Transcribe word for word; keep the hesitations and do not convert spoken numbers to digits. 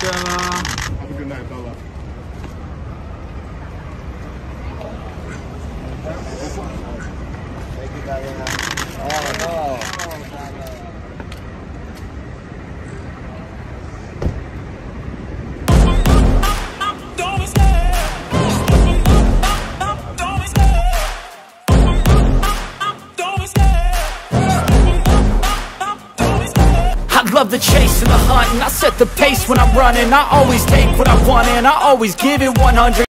Have a good night, Bella. Thank you, Diana. Oh, no. I love the chase and the hunt, and I set the pace when I'm running. I always take what I want and I always give it one hundred.